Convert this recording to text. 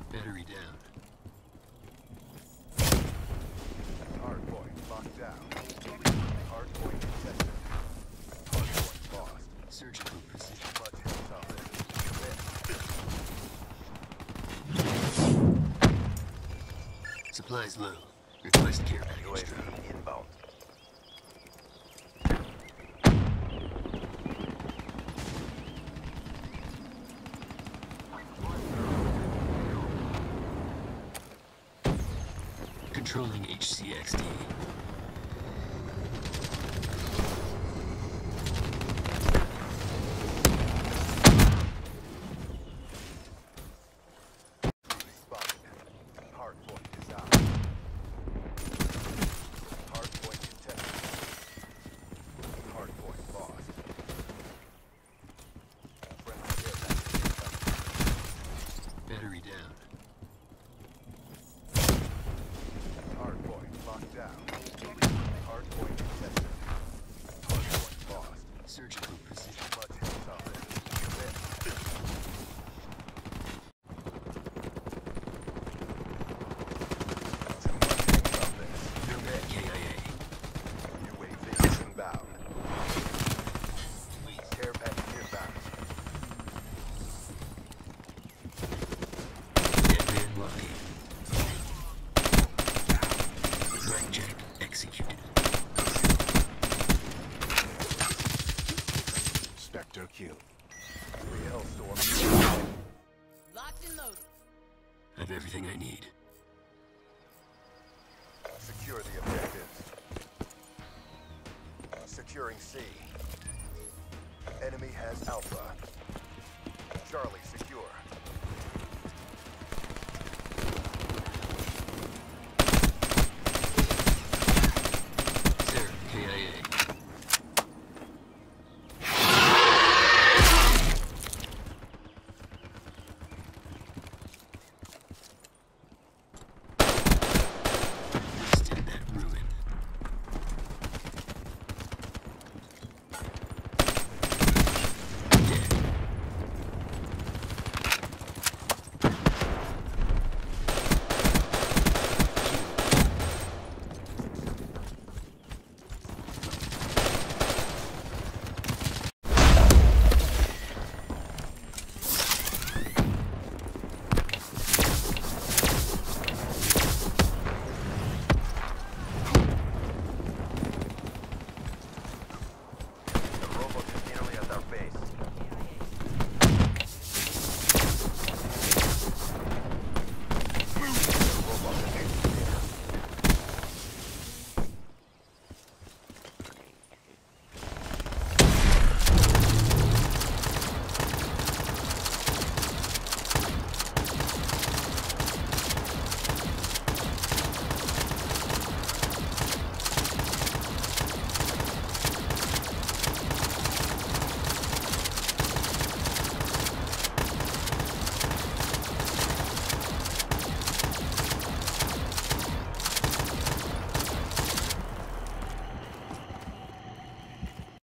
Battery down. Hardpoint locked down. Hardpoint contested. Hardpoint lost. Surgical precision. Much solid. Supplies low. Request care package drop. UAV inbound. Controlling HCXD. Spotted. Hardpoint is out. Hardpoint contested. Hardpoint lost. Friendly care package incoming. Battery down. Hardpoint locked down. Hardpoint contested. Hardpoint lost. Surgical precision. Much solid. Too much on this. Nomad KIA. UAV inbound. Care package inbound. Dead man walking. Blackjack executed. Spectre Q. Hellstorm. Locked and loaded. I have everything I need. Secure the objectives. Securing C. Enemy has Alpha. Charlie secure.